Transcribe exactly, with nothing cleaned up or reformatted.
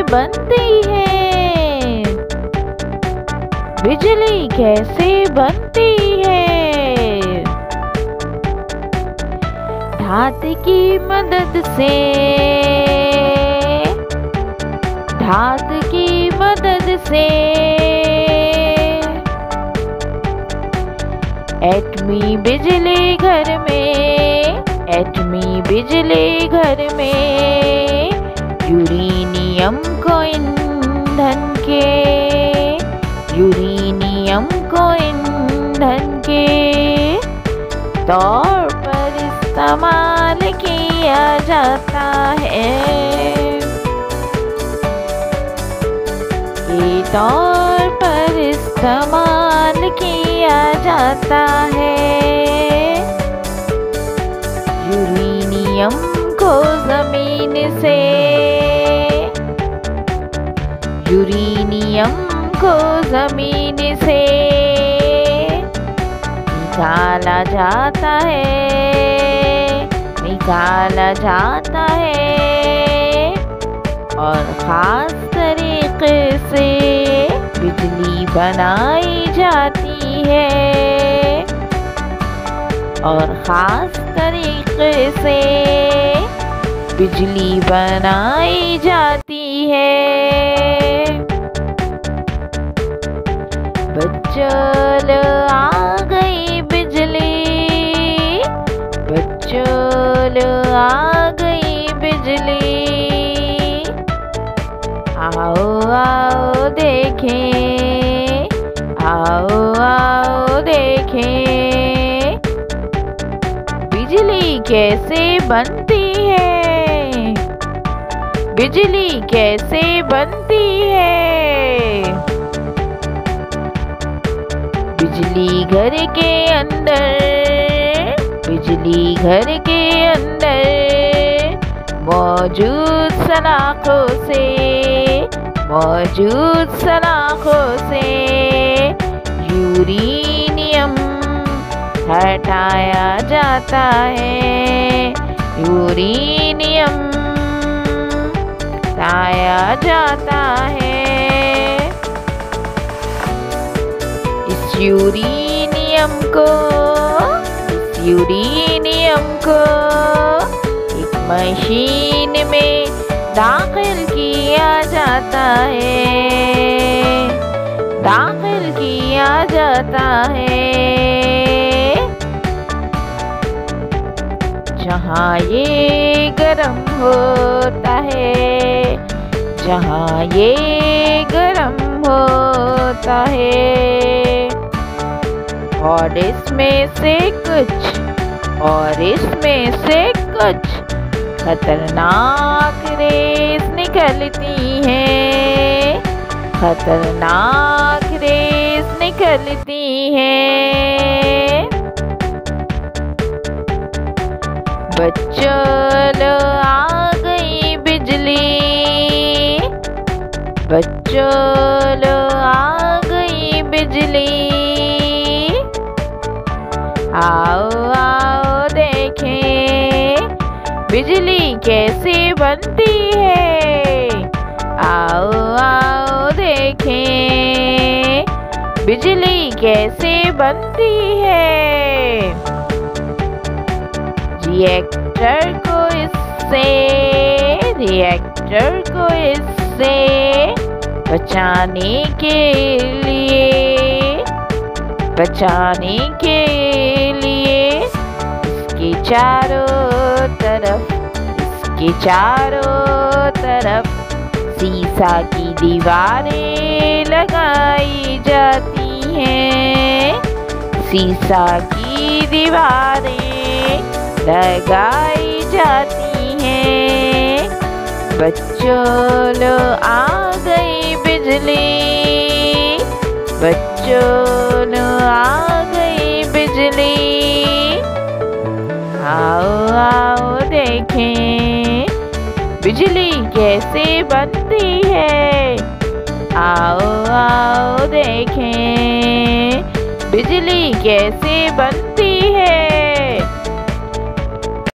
बनती है? बिजली कैसे बनती है? धात की मदद से, धात की मदद से एटमी बिजली घर में, एटमी बिजली घर में यूरेनियम को ईंधन के, यूरेनियम को ईंधन के तौर पर इस्तेमाल किया जाता है, के तौर पर इस्तेमाल किया जाता है। यूरेनियम को जमीन से, यूरेनियम को जमीन से निकाला जाता है, निकाला जाता है और खास तरीके से बिजली बनाई जाती है, और खास तरीके से बिजली बनाई जाती है। बच्चों आ गई बिजली, बच्चों आ गई बिजली, आओ आओ देखें, आओ आओ देखें बिजली कैसे बनती है, बिजली कैसे बनती है। बिजली घर के अंदर, बिजली घर के अंदर मौजूद सलाखों से, मौजूद सलाखों से यूरेनियम हटाया जाता है, यूरेनियम हटाया जाता है। इस यूरेनियम को, इस यूरेनियम को एक मशीन में दाखिल किया जाता है, दाखिल किया जाता है। जहाँ ये गरम होता है, जहाँ ये गरम होता है और इसमें से कुछ, और इसमें से कुछ खतरनाक रेस निकलती हैं, खतरनाक रेस निकलती हैं। बच्चों आ गई बिजली, बच्चों आ गई बिजली, आओ आओ देखें बिजली कैसे बनती है, आओ आओ देखें बिजली कैसे बनती है। रिएक्टर को इससे, रिएक्टर को इससे बचाने के लिए, बचाने के लिए इसके चारों तरफ, इसके चारों तरफ शीशा की दीवारें लगाई जाती हैं, शीशा की दीवारें लगाई जाती हैं। बच्चों लो आ गई बिजली, बच्चों लो आ गई बिजली, आओ आओ देखें बिजली कैसे बनती है, आओ आओ देखें बिजली कैसे बनती है।